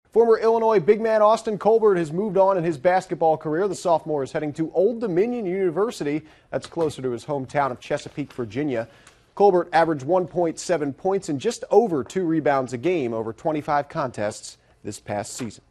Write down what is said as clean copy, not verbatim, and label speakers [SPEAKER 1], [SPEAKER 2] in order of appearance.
[SPEAKER 1] Former Illinois big man Austin Colbert has moved on in his basketball career. The sophomore is heading to Old Dominion University. That's closer to his hometown of Chesapeake, Virginia. Colbert averaged 1.7 points and just over 2 rebounds a game over 25 contests this past season.